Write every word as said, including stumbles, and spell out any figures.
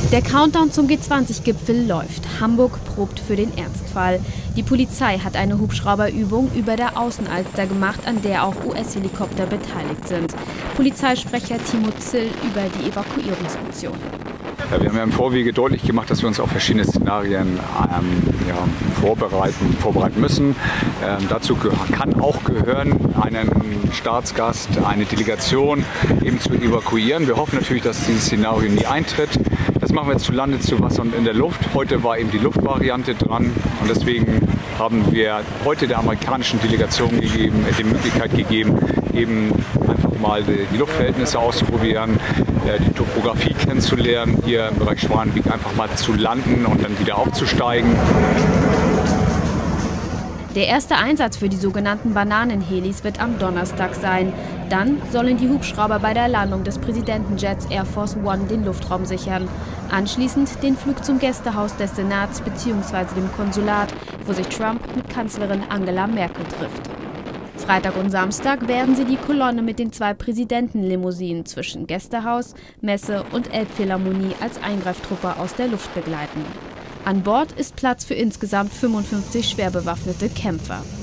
Der Countdown zum G zwanzig Gipfel läuft. Hamburg probt für den Ernstfall. Die Polizei hat eine Hubschrauberübung über der Außenalster gemacht, an der auch U S-Helikopter beteiligt sind. Polizeisprecher Timo Zill über die Evakuierungsoption. Ja, wir haben ja im Vorwege deutlich gemacht, dass wir uns auf verschiedene Szenarien ähm, ja, vorbereiten, vorbereiten müssen. Ähm, dazu kann auch gehören, einen Staatsgast, eine Delegation eben zu evakuieren. Wir hoffen natürlich, dass dieses Szenario nie eintritt. Das machen wir jetzt zu Lande, zu Wasser und in der Luft. Heute war eben die Luftvariante dran und deswegen haben wir heute der amerikanischen Delegation gegeben, äh, die Möglichkeit gegeben, eben einfach mal die, die Luftverhältnisse auszuprobieren, äh, die Topografie kennenzulernen, hier im Bereich Schwanenweg einfach mal zu landen und dann wieder aufzusteigen. Der erste Einsatz für die sogenannten Bananenhelis wird am Donnerstag sein. Dann sollen die Hubschrauber bei der Landung des Präsidentenjets Air Force One den Luftraum sichern. Anschließend den Flug zum Gästehaus des Senats bzw. dem Konsulat, wo sich Trump mit Kanzlerin Angela Merkel trifft. Freitag und Samstag werden sie die Kolonne mit den zwei Präsidentenlimousinen zwischen Gästehaus, Messe und Elbphilharmonie als Eingreiftruppe aus der Luft begleiten. An Bord ist Platz für insgesamt fünfundfünfzig schwer bewaffnete Kämpfer.